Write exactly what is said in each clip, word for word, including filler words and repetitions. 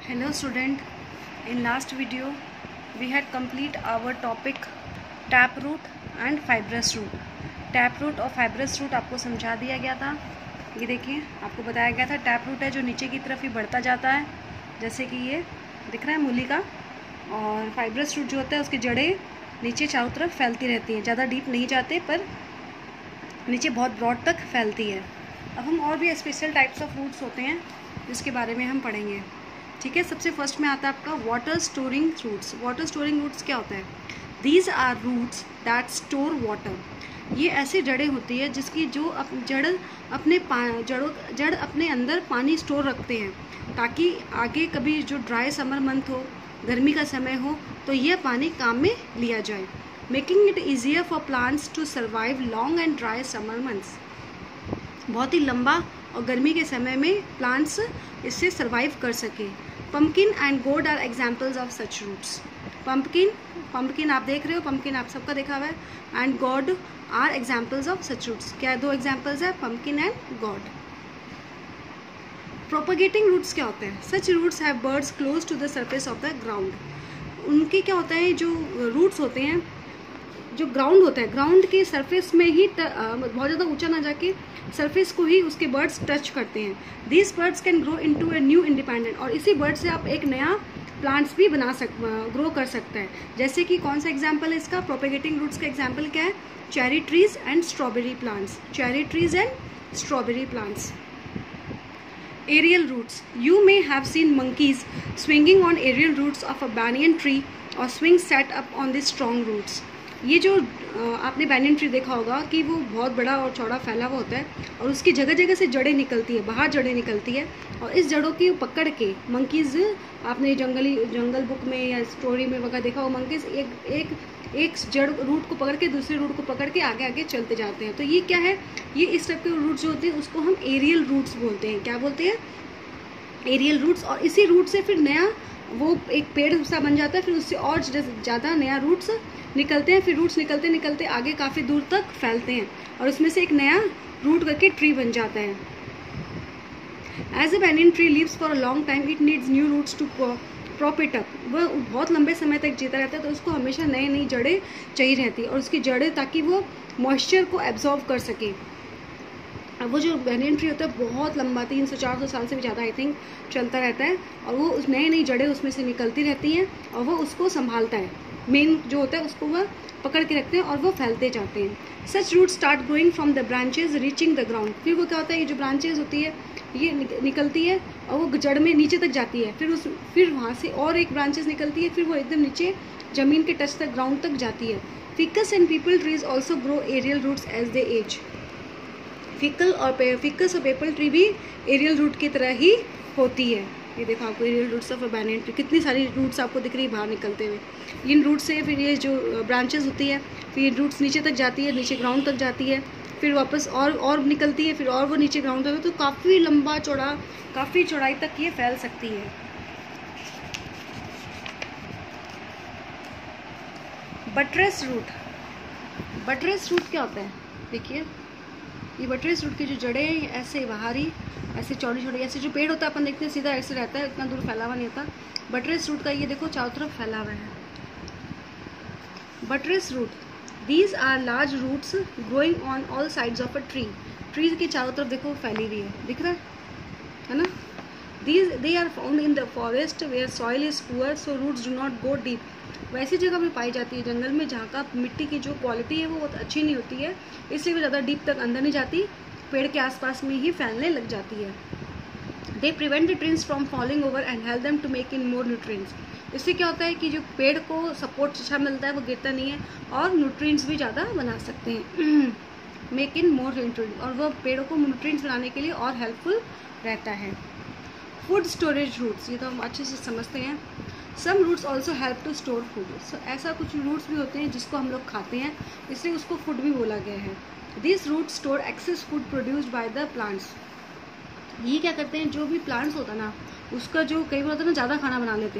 Hello student, in last video we had complete our topic taproot and fibrous root. Taproot और fibrous root आपको समझा दिया गया था। ये देखिए आपको बताया गया था taproot है जो नीचे की तरफ ही बढ़ता जाता है, जैसे कि ये दिख रहा है मूली का, और fibrous root जो होता है उसकी जड़ें नीचे चारों तरफ फैलती रहती हैं, ज़्यादा डीप नहीं जाते पर नीचे बहुत ब्रॉड तक फैलती है। अब हम और भी स्पेशल टाइप्स ऑफ रूट्स होते हैं जिसके बारे में हम पढ़ेंगे। ठीक है, सबसे फर्स्ट में आता है आपका water storing roots. Water storing roots क्या होता है? These are roots that store water. ये ऐसी जड़ें होती है जिसकी जो अप, जड़ अपने जड़ों जड़ अपने अंदर पानी स्टोर रखते हैं, ताकि आगे कभी जो ड्राई समर मंथ हो, गर्मी का समय हो, तो यह पानी काम में लिया जाए, making it easier for plants to survive long and dry summer months. बहुत ही लंबा और गर्मी के समय में प्लांट्स इससे सर्वाइव कर सके। Pumpkin and gourd are examples of such roots. Pumpkin pumpkin आप देख रहे हो, पम्पकिन आप सबका देखा हुआ है, and gourd are examples of such roots. क्या दो एग्जाम्पल्स है? Pumpkin and gourd. Propagating roots क्या होते हैं? Such roots have buds close to the surface of the ground. उनके क्या होता है, जो रूट्स होते हैं, जो ग्राउंड होता है, ग्राउंड के सरफेस में ही त, आ, बहुत ज़्यादा ऊंचा ना जाके सरफेस को ही उसके बर्ड्स टच करते हैं। These buds can grow into a new independent. और इसी बर्ड से आप एक नया प्लांट्स भी बना सक ग्रो कर सकता है। जैसे कि कौन सा एग्जाम्पल है इसका? प्रोपेगेटिंग रूट्स का एग्जाम्पल क्या है? Cherry trees and strawberry plants. Cherry trees and strawberry plants. Aerial roots. You may have seen monkeys swinging on aerial roots of a banyan tree or swing set up on the strong roots. ये जो आपने banyan tree देखा होगा कि वो बहुत बड़ा और चौड़ा फैला हुआ होता है, और उसकी जगह जगह से जड़ें निकलती है, बाहर जड़ें निकलती है, और इस जड़ों की पकड़ के मंकीज़, आपने जंगली जंगल बुक में या स्टोरी में वगैरह देखा हो, मंकीज़ एक एक एक जड़ रूट को पकड़ के दूसरे रूट को पकड़ के आगे आगे चलते जाते हैं। तो ये क्या है? ये इस टाइप के रूट्स जो होते हैं उसको हम एरियल रूट्स बोलते हैं। क्या बोलते हैं? Aerial roots. और इसी रूट से फिर नया वो एक पेड़ सा बन जाता है, फिर उससे और ज़्यादा नया रूट्स निकलते हैं, फिर रूट्स निकलते निकलते आगे काफ़ी दूर तक फैलते हैं, और उसमें से एक नया रूट करके ट्री बन जाता है। As a banyan tree lives for a long time, it needs new roots to prop it up. वह बहुत लंबे समय तक जीता रहता है, तो उसको हमेशा नई नई जड़ें चाहिए रहती है, और उसकी जड़ें ताकि वो मॉइस्चर को एब्जॉर्व कर सके। अब वो जो बैनियन ट्री होता है बहुत लंबा, तीन सौ चार सौ साल से भी ज़्यादा आई थिंक चलता रहता है, और वो उस नई नई जड़ें उसमें से निकलती रहती हैं, और वो उसको संभालता है। मेन जो होता है उसको वह पकड़ के रखते हैं और वो फैलते जाते हैं। Such roots start growing from the branches reaching the ground. फिर वो क्या होता है, ये जो ब्रांचेज होती है ये निकलती है और वो जड़ में नीचे तक जाती है, फिर उस फिर वहाँ से और एक ब्रांचेज निकलती है, फिर वो एकदम नीचे ज़मीन के टच तक ग्राउंड तक जाती है। Ficus and peepal trees also grow aerial roots as they age. फिकल और फिकस और पेपल ट्री भी एरियल रूट की तरह ही होती है। ये देखो आपको aerial roots of banyan tree, कितनी सारी रूट्स आपको दिख रही है बाहर निकलते हुए। इन रूट से फिर ये जो ब्रांचेस होती है, फिर रूट्स नीचे तक जाती है, नीचे ग्राउंड तक जाती है, फिर वापस और और निकलती है, फिर और वो नीचे ग्राउंड तक, तो काफ़ी लंबा चौड़ा, काफ़ी चौड़ाई तक ये फैल सकती है। Buttress root. बटरेस रूट क्या होता है? देखिए ये बटरेस रूट की जो जड़ें ऐसे बाहरी ऐसे चौड़ी चौड़ी, ऐसे जो पेड़ होता है अपन देखते हैं सीधा ऐसे रहता है, इतना दूर फैला हुआ नहीं होता। बटरेस रूट का ये देखो चारों तरफ फैला हुआ है। Buttress root, these are large roots growing on all sides of a tree. Tree के चारों तरफ देखो फैली हुई है, दिख रहा है है ना? These they are found in the forest where soil is poor so roots do not go deep. वैसी जगह भी पाई जाती है जंगल में जहाँ का मिट्टी की जो क्वालिटी है वो बहुत अच्छी नहीं होती है, इसलिए वो ज़्यादा डीप तक अंदर नहीं जाती, पेड़ के आसपास में ही फैलने लग जाती है। They prevent the trees from falling over and help them to make in more nutrients. इससे क्या होता है कि जो पेड़ को सपोर्ट अच्छा मिलता है, वो गिरता नहीं है, और न्यूट्रिएंट्स भी ज़्यादा बना सकते हैं। मेक इन मोर न्यूट्रिएंट्स, और वह पेड़ों को न्यूट्रिएंट्स बनाने के लिए और हेल्पफुल रहता है। फूड स्टोरेज रूट्स, ये तो हम अच्छे से समझते हैं। Some roots also help to store food. ऐसा कुछ रूट्स भी होते हैं जिसको हम लोग खाते हैं, इसलिए उसको फूड भी बोला गया है। This root store excess food produced by the plants. ये क्या करते हैं, जो भी प्लांट्स होता है ना, उसका जो कई बार होता है ना ज़्यादा खाना बना लेते हैं,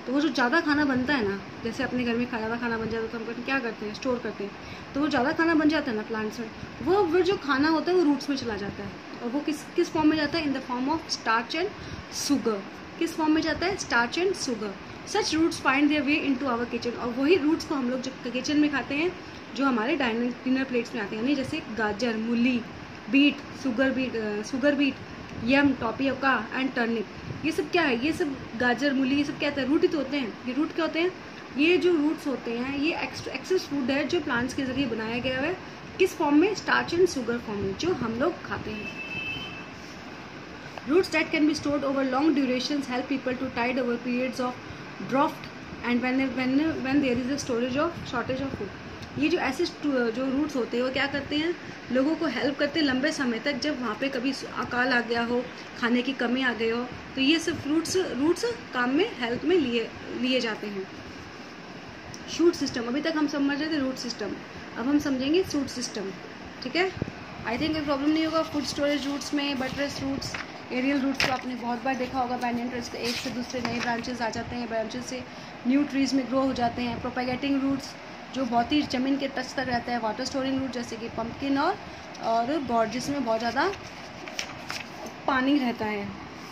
तो वो जो ज़्यादा खाना बनता है ना, जैसे अपने घर में ज़्यादा खाना बन जाता है तो हम कहते क्या करते हैं, स्टोर करते हैं। तो वो ज़्यादा खाना बन जाता है ना प्लांट्स में, वो वो जो खाना होता है वो रूट्स में चला जाता है। और वो किस किस फॉर्म में जाता है? In the form of starch and sugar. किस फॉर्म में जाता है? Starch and sugar. Such roots find their way into our kitchen. और वही रूट्स को हम लोग जब किचन में खाते हैं जो हमारे डाइनिंग डिनर प्लेट्स में आते हैं, यानी जैसे गाजर, मूली, beet, sugar beet sugar beet, yam, tapioca and turnip. ये सब क्या है? ये सब गाजर, मूली, ये सब क्या होता है? रूट ही तो होते हैं। ये रूट क्या होते हैं? ये जो रूट्स होते हैं ये एक्सेस फूड है जो प्लांट्स के जरिए बनाया गया है। किस फॉर्म में? स्टार्च एंड शुगर फॉर्म में, जो हम लोग खाते हैं। Roots that can be stored over long durations help people to tide over periods of drought and when when when there is a storage of shortage of food. ये जो ऐसे जो रूट्स होते हैं वो क्या करते हैं? लोगों को हेल्प करते हैं लंबे समय तक, जब वहाँ पे कभी अकाल आ गया हो, खाने की कमी आ गई हो, तो ये सब रूट्स रूट्स काम में हेल्प में लिए लिए जाते हैं। शूट सिस्टम, अभी तक हम समझ रहे थे रूट सिस्टम, अब हम समझेंगे शूट सिस्टम। ठीक है, आई थिंक कोई प्रॉब्लम नहीं होगा। फूड स्टोरेज रूट्स में बटरस रूट्स, एरियल रूट्स को आपने बहुत बार देखा होगा। बैंडियन ट्रीज के एक से दूसरे नए ब्रांचेस आ जाते हैं, ब्रांचेस से न्यू ट्रीज में ग्रो हो जाते हैं। प्रोपेगेटिंग रूट्स जो बहुत ही ज़मीन के टच तक रहता है। वाटर स्टोरिंग रूट जैसे कि पम्पकिन और और गॉड जिसमें बहुत ज़्यादा पानी रहता है।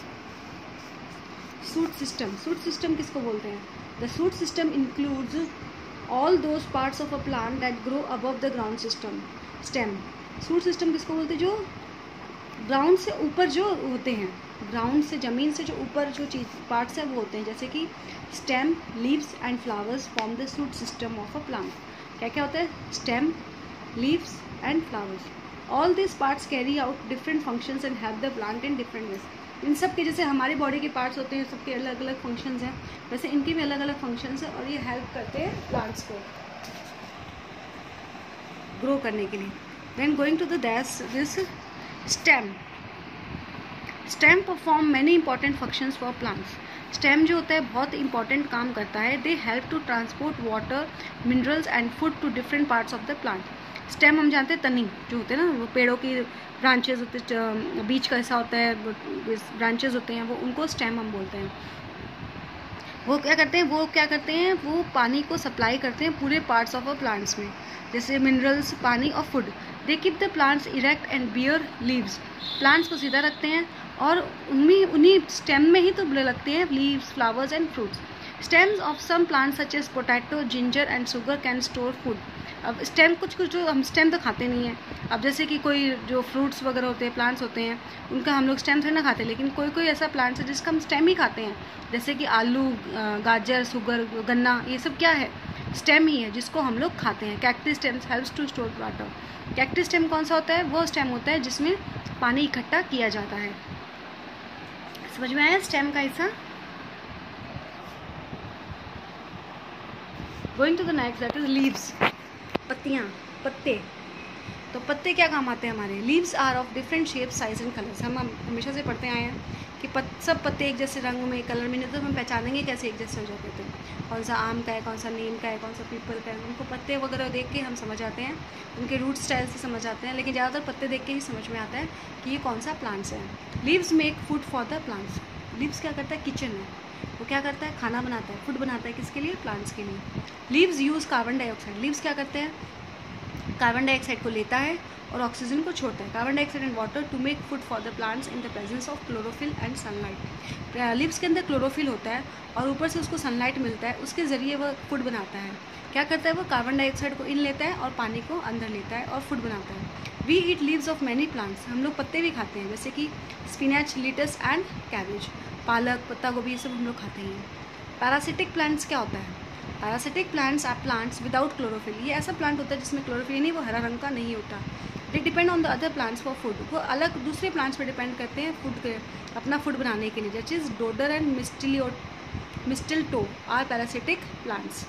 सूट सिस्टम, सूट सिस्टम किसको बोलते हैं? The shoot system includes all those parts of a plant that grow above the ground system stem. Shoot system किसको बोलते हैं? जो ग्राउंड से ऊपर जो होते हैं, ग्राउंड से ज़मीन से जो ऊपर जो चीज पार्ट्स है वो होते हैं, जैसे कि stem, leaves and flowers form the shoot system of a plant. क्या क्या होता है? Stem, leaves and flowers. All this parts carry out different functions and help the plant in different ways. इन सब के जैसे हमारे बॉडी के पार्ट्स होते हैं, सबके अलग अलग फंक्शंस हैं, वैसे इनके भी अलग अलग फंक्शंस हैं और ये हेल्प करते हैं प्लांट्स को ग्रो करने के लिए। Then going to the this stem. Stem perform many important functions for plants. Stem जो होता है बहुत इंपॉर्टेंट काम करता है। They help to transport water, minerals and food to different parts of the plant. Stem हम जानते हैं तनी जो होते हैं ना, वो पेड़ों की ब्रांचेज होते हैं, बीच का हिस्सा होता है, ब्रांचेज होते हैं, वो उनको स्टेम हम बोलते हैं। वो क्या करते हैं वो क्या करते हैं वो पानी को सप्लाई करते हैं पूरे पार्ट्स ऑफ अ प्लांट्स में, जैसे मिनरल्स, पानी और food. They keep the plants erect and bear leaves. Plants को सीधा रखते हैं और उन्हीं उन्हीं स्टेम में ही तो लगते हैं leaves, flowers and fruits. Stems of some plants such as potato, ginger and sugarcane store food. अब स्टेम कुछ कुछ जो हम स्टेम तो खाते नहीं हैं। अब जैसे कि कोई जो फ्रूट्स वगैरह होते हैं, प्लांट्स होते हैं, उनका हम लोग स्टेम थोड़ी ना खाते, लेकिन कोई कोई ऐसा प्लांट्स है जिसका हम स्टेम ही खाते हैं, जैसे कि आलू, गाजर, शुगर, गन्ना, ये सब क्या है? स्टेम ही है जिसको हम लोग खाते हैं। Cactus stems helps to store water. Cactus stem कौन सा होता है? वो स्टेम होता है जिसमें पानी इकट्ठा किया जाता है। समझ में आया स्टेम का हिस्सा? Going to the next that is leaves. पत्तियाँ, पत्ते। तो पत्ते क्या काम आते हैं हमारे? Leaves are of different shape, size and colours. हम हमेशा से पढ़ते आए हैं कि पत, सब पत्ते एक जैसे रंग में, कलर में, नहीं तो हम पहचानेंगे कैसे एक जैसे हो जाते थे? कौन सा आम का है, कौन सा नीम का है, कौन सा पीपल का है, उनको पत्ते वगैरह देख के हम समझ आते हैं, उनके रूट स्टाइल से समझ आते हैं, लेकिन ज़्यादातर पत्ते देख के ही समझ में आता है कि ये कौन सा प्लांट्स है। Leaves make food for the plants. Leaves क्या करता है? किचन है, वो क्या करता है? खाना बनाता है, फूड बनाता है। किसके लिए? प्लांट्स के लिए। Leaves use carbon dioxide. Leaves क्या करते हैं? कार्बन डाइऑक्साइड को लेता है और ऑक्सीजन को छोड़ता है। Carbon dioxide and water to make food for the plants in the presence of chlorophyll and sunlight. Leaves के अंदर क्लोरोफिल होता है और ऊपर से उसको सनलाइट मिलता है, उसके ज़रिए वह फूड बनाता है। क्या करता है? वो कार्बन डाइऑक्साइड को इन लेता है और पानी को अंदर लेता है और फूड बनाता है। We eat leaves of many plants. हम लोग पत्ते भी खाते हैं, जैसे कि स्पिनच, लीटस एंड कैबेज। पालक, पत्ता गोभी, ये सब हम लोग खाते हैं। पैरासिटिक प्लांट्स क्या होता है? Parasitic plants are plants without chlorophyll. ये ऐसा प्लांट होता है जिसमें क्लोरोफिल नहीं, वो हरा रंग का नहीं होता। They depend on the other plants for food. वो अलग दूसरे प्लांट्स पर डिपेंड करते हैं फूड के, अपना फूड बनाने के लिए। जैसे is dodder and mistletoe mistletoe are parasitic plants.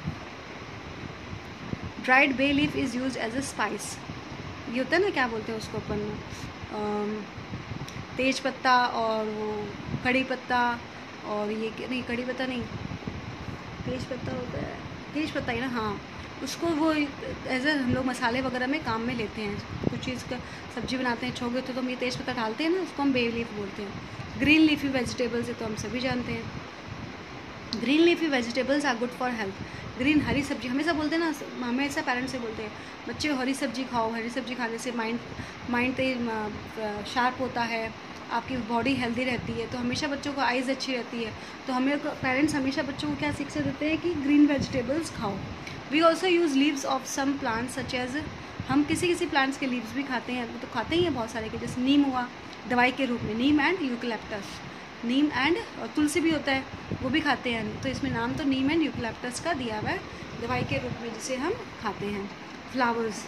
Dried bay leaf is use as a spice. ये होता है ना, क्या बोलते हैं उसको अपन, तेज पत्ता और वो कड़ी पत्ता, और ये नहीं, कड़ी पत्ता नहीं, तेज पत्ता होता है, तेज पत्ता ही ना, हाँ, उसको वो एज ए हम लोग मसाले वगैरह में काम में लेते हैं। कुछ चीज़ का सब्जी बनाते हैं, छोगे तो हम ये तेज पत्ता डालते हैं ना, उसको हम बे लीफ बोलते हैं। ग्रीन लीफी वेजिटेबल्स है तो हम सभी जानते हैं। Green leafy vegetables are good for health. Green हरी सब्जी, हमेशा बोलते हैं ना, हमेशा पेरेंट्स से बोलते हैं बच्चे हरी सब्जी खाओ, हरी सब्जी खाने से माइंड माइंड तेज शार्प होता है, आपकी बॉडी हेल्दी रहती है, तो हमेशा बच्चों को आइज़ अच्छी रहती है। तो हमें पेरेंट्स हमेशा बच्चों को क्या शिक्षा देते हैं कि ग्रीन वेजिटेबल्स खाओ। We also use leaves of some plants such as, हम किसी किसी प्लांट्स के लीव्स भी खाते हैं, तो खाते ही हैं बहुत सारे के, जैसे नीम हुआ दवाई के रूप में, neem and eucalyptus, neem and tulsi भी होता है वो भी खाते हैं, तो इसमें नाम तो नीम एंड यूकलिप्टस का दिया हुआ है दवाई के रूप में जिसे हम खाते हैं। Flowers,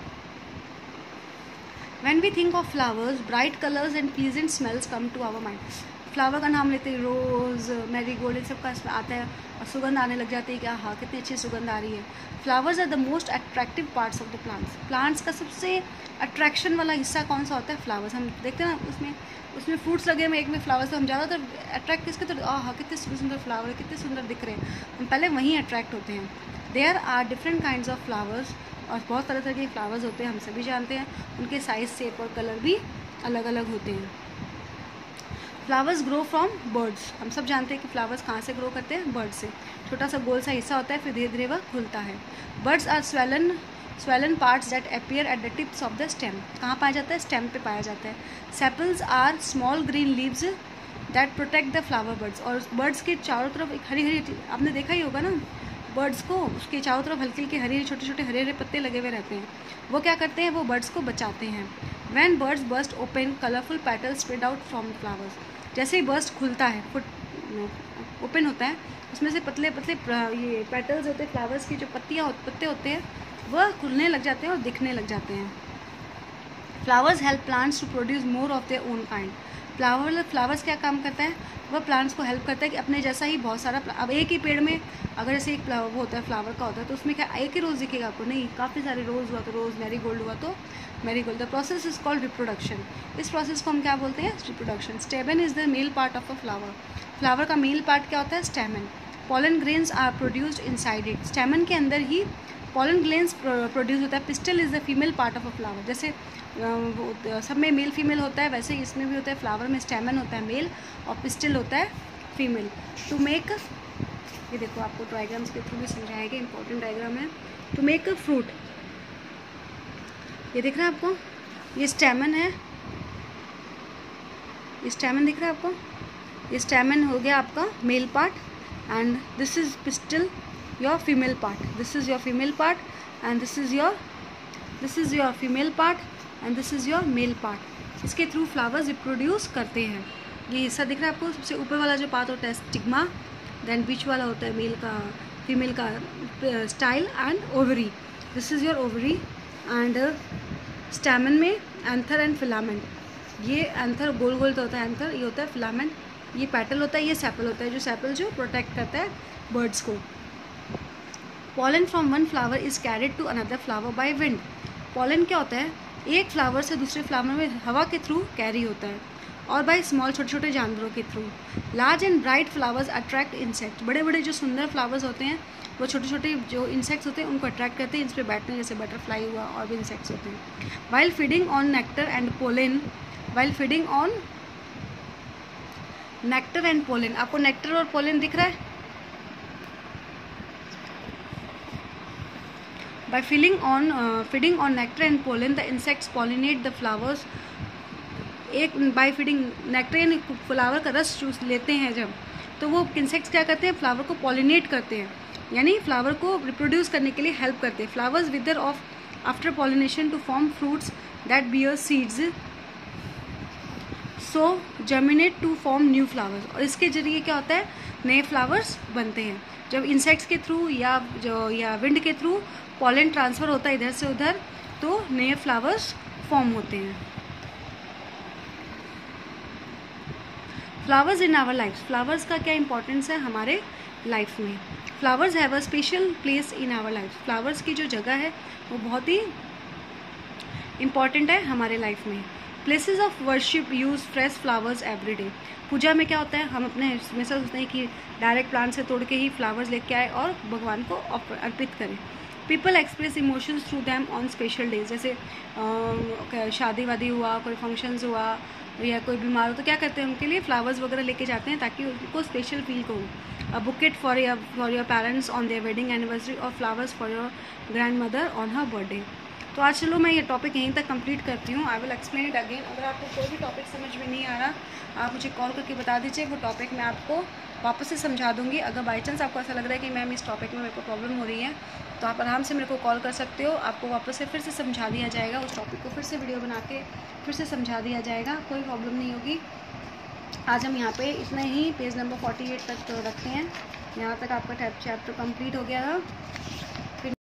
when we think of flowers bright colours and pleasant smells come to our mind. Flower का नाम लेते हैं रोज़, मैरीगोल्ड, इन सब का आता है और सुगंध आने लग जाती है कि हाँ कितनी अच्छी सुगंध आ रही है। Flowers are the most attractive parts of the plants. Plants का सबसे अट्रैक्शन वाला हिस्सा कौन सा होता है? फ्लावर्स। हम देखते हैं ना उसमें उसमें फ्रूट्स लगे हुए एक में फ्लावर्स, तो हम ज़्यादातर अट्रैक्ट किसके, तो हाँ कितने सुंदर फ्लावर है, कितने सुंदर दिख रहे हैं, हम पहले वहीं अट्रैक्ट होते हैं। There are different kinds of flowers, और बहुत तरह तरह के फ्लावर्स होते हैं, हम सभी जानते हैं, उनके साइज, शेप और कलर भी अलग अलग होते हैं। फ्लावर्स ग्रो फ्रॉम बर्ड्स, हम सब जानते हैं कि फ्लावर्स कहाँ से ग्रो करते हैं? बर्ड से। छोटा सा गोल सा हिस्सा होता है, फिर धीरे धीरे वह खुलता है। Buds are swollen swollen parts that appear at the tips of the stem, कहाँ पाया जाता है? स्टेम पे पाया जाता है। Sepals are small green leaves that protect the flower buds, और बर्ड्स के चारों तरफ एक हरी हरी, आपने देखा ही होगा ना बर्ड्स को, उसके चारों तरफ हल्के हल्के हरे छोटे छोटे हरे हरे पत्ते लगे हुए रहते हैं, वो क्या करते हैं? वो बर्ड्स को बचाते हैं। When buds burst open colourful petals spread out from flowers, जैसे ही बर्स्ट खुलता है, फुट ओपन होता है, उसमें से पतले पतले ये पेटल्स होते हैं फ्लावर्स की, जो पत्तियाँ पत्ते होते हैं वह खुलने लग जाते हैं और दिखने लग जाते हैं। Flowers help plants to produce more of their own kind. Flower flowers क्या काम करता है? वह प्लांट्स को हेल्प करता है कि अपने जैसा ही बहुत सारा, अब एक ही पेड़ में अगर ऐसे एक वो होता है फ्लावर का होता है, तो उसमें क्या एक ही रोज़ दिखेगा आपको? नहीं, काफ़ी सारे रोज़ हुआ तो रोज़, मैरीगोल्ड हुआ तो marigold. The process is called reproduction. इस प्रोसेस को हम क्या बोलते हैं? Reproduction. Stamen is the male part of a flower. Flower का मेल पार्ट क्या होता है? Stamen. Pollen grains are produced inside it. Stamen के अंदर ही पॉलन ग्रेन्स प्रोड्यूस होता है। Pistil is the female part of a flower. जैसे सब में मेल फीमेल होता है, वैसे ही इसमें भी होता है। फ्लावर में स्टेमन होता है मेल और पिस्टल होता है फीमेल। टू मेक, ये देखो आपको डायग्राम्स के थ्रू भी समझाया गया, इंपॉर्टेंट डायग्राम है। टू मेक अ फ्रूट, ये दिख रहा है आपको? ये स्टेमन है, ये स्टेमन दिख रहा है आपको? ये स्टेमन हो गया आपका male part, and this is pistil your female part. This is your female part and this is your this is your female part and this is your male part. इसके थ्रू फ्लावर्स रिप्रोड्यूस करते हैं। ये हिस्सा दिख रहा है आपको? सबसे ऊपर वाला जो पार्ट होता है स्टिग्मा, देन बीच वाला होता है मेल का फीमेल का style and ovary. This is your ovary and stamen में एंथर एंड फिलामेंट। ये एंथर गोल गोल तो होता है एंथर, ये होता है फिलामेंट, ये पेटल होता है, ये सेपल होता है, जो सेपल जो प्रोटेक्ट करता है बर्ड्स को। Pollen from one flower is carried to another flower by wind. Pollen क्या होता है? एक फ्लावर से दूसरे फ्लावर में हवा के थ्रू कैरी होता है, और बाय स्मॉल छोटे छोटे जानवरों के through. Large and bright flowers attract insect. बड़े बड़े जो सुंदर फ्लावर्स होते हैं वो छोटे छोटे जो इंसेक्ट्स होते हैं उनको अट्रैक्ट करते हैं, इस पर बैठते हैं, जैसे बटरफ्लाई हुआ और भी इंसेक्ट्स होते हैं। While feeding on nectar and pollen, while feeding on nectar and pollen, आपको नेक्टर और पोलन दिख रहा है? By feeding on uh, feeding on nectar and pollen, the insects pollinate the flowers. एक बाय फीडिंग नेक्टर यानी flower का रस चूस लेते हैं जब, तो वो इंसेक्ट्स क्या करते हैं? फ्लावर को पॉलिनेट करते हैं, यानी फ्लावर को रिप्रोड्यूस करने के लिए हेल्प करते हैं। Flowers wither off after pollination to form fruits that bear seeds, so germinate to form new flowers. और इसके जरिए क्या होता है? नए फ्लावर्स बनते हैं। जब इंसेक्ट्स के थ्रू या जो या विंड के थ्रू पॉलन ट्रांसफ़र होता है इधर से उधर, तो नए फ्लावर्स फॉर्म होते हैं। Flowers in our life, flowers का क्या इंपॉर्टेंस है हमारे लाइफ में? Flowers have a special place in our life. Flowers की जो जगह है वो बहुत ही इम्पॉर्टेंट है हमारे लाइफ में। Places of worship use fresh flowers every day. पूजा में क्या होता है? हम अपने हमेशा सोचते हैं कि डायरेक्ट प्लांट से तोड़ के ही फ्लावर्स लेके आए और भगवान को अर्पित करें। People express emotions through them on special days, जैसे शादी वादी हुआ, कोई फंक्शंस हुआ या कोई बीमार हो तो क्या करते हैं, उनके लिए फ्लावर्स वगैरह लेके जाते हैं ताकि उनको स्पेशल फील करो। A bouquet for your for your parents on their wedding anniversary और flowers for your grandmother on her birthday. तो आज चलो मैं ये टॉपिक यहीं तक कंप्लीट करती हूँ। I will explain it again. अगर आपको कोई भी टॉपिक समझ में नहीं आ रहा, आप मुझे कॉल करके बता दीजिए, वो टॉपिक मैं आपको वापस से समझा दूँगी। अगर बाई चांस आपको ऐसा लग रहा है कि मैम इस टॉपिक में मेरे को प्रॉब्लम हो रही है, तो आप आराम से मेरे को कॉल कर सकते हो, आपको वापस से फिर से समझा दिया जाएगा, उस टॉपिक को फिर से वीडियो बना के फिर से समझा दिया जाएगा, कोई प्रॉब्लम नहीं होगी। आज हम यहाँ पे इतना ही पेज नंबर फोर्टी एट तक रखते हैं। यहाँ तक आपका चैप्टर कंप्लीट हो गया था।